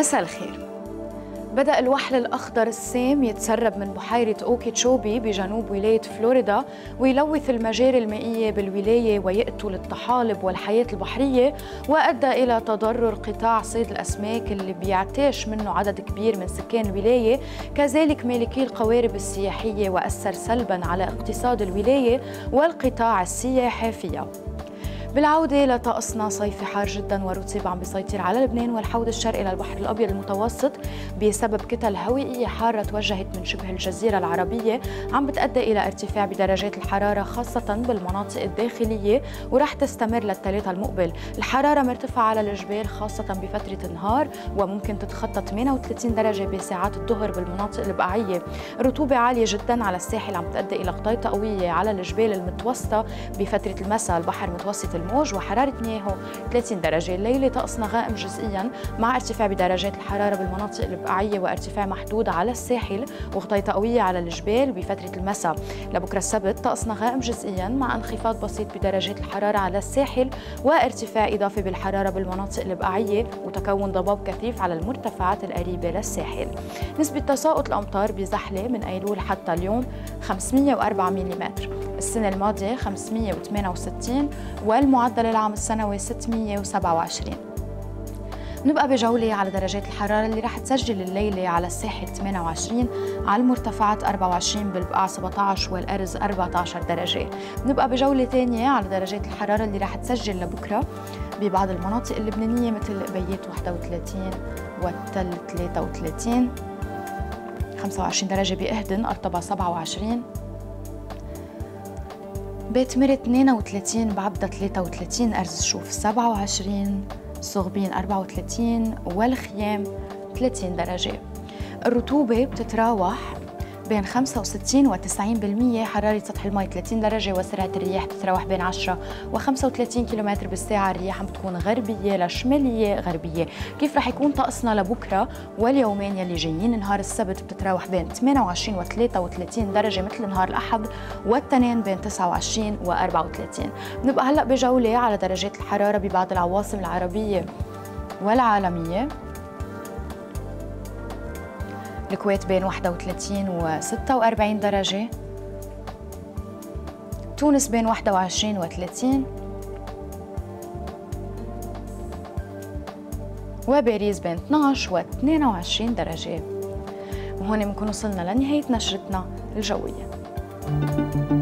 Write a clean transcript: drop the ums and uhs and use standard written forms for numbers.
مساء الخير. بدأ الوحل الأخضر السام يتسرب من بحيرة أوكيتشوبي بجنوب ولاية فلوريدا ويلوث المجاري المائية بالولاية ويقتل الطحالب والحياة البحرية، وأدى إلى تضرر قطاع صيد الأسماك اللي بيعتاش منه عدد كبير من سكان الولاية، كذلك مالكي القوارب السياحية، وأثر سلباً على اقتصاد الولاية والقطاع السياحي فيها. بالعودة لطقسنا صيفي حار جدا ورطب عم بيسيطر على لبنان والحوض الشرقي للبحر الأبيض المتوسط بسبب كتل هوائية حارة توجهت من شبه الجزيرة العربية، عم بتؤدي إلى ارتفاع بدرجات الحرارة خاصة بالمناطق الداخلية، ورح تستمر للثلاثاء المقبل. الحرارة مرتفعة على الجبال خاصة بفترة النهار، وممكن تتخطى 38 درجة بساعات الظهر بالمناطق البقعية. رطوبة عالية جدا على الساحل عم تؤدي إلى غطية قوية على الجبال المتوسطة بفترة المساء. البحر متوسط الموج وحرارة مياهه 30 درجة. الليلة طقسنا غائم جزئيا مع ارتفاع بدرجات الحرارة بالمناطق البقعية وارتفاع محدود على الساحل وغطية قوية على الجبال بفترة المساء. لبكرة السبت طقسنا غائم جزئيا مع انخفاض بسيط بدرجات الحرارة على الساحل وارتفاع إضافي بالحرارة بالمناطق البقعية وتكون ضباب كثيف على المرتفعات القريبة للساحل. نسبة تساقط الأمطار بزحلة من أيلول حتى اليوم 504 ملم، السنة الماضية 568 والمعدل العام السنوي 627. نبقى بجولة على درجات الحرارة اللي رح تسجل الليلة على الساحل 28، على المرتفعات 24، بالبقاع 17 والأرز 14 درجة. نبقى بجولة ثانية على درجات الحرارة اللي رح تسجل لبكرة ببعض المناطق اللبنانية مثل بيات 31 والتل 33، 25 درجة بإهدن، قرطبة 27، بيت مرت 32، بعبدة 33، أرز شوف 27، صغبين 34 والخيام 30 درجة. الرطوبة بتتراوح بين 65 و 90%، حرارة سطح الماء 30 درجة، وسرعة الرياح بتتراوح بين 10 و 35 كم بالساعة. الرياح عم بتكون غربية لشمالية غربية. كيف رح يكون طقسنا لبكرة واليومين يلي جايين؟ نهار السبت بتتراوح بين 28 و 33 درجة مثل نهار الأحد، والتنين بين 29 و 34. بنبقى هلأ بجولة على درجات الحرارة ببعض العواصم العربية والعالمية. الكويت بين 31 و 46 درجة، تونس بين 21 و 30، وباريس بين 12 و 22 درجة. وهون بنكون وصلنا لنهاية نشرتنا الجوية.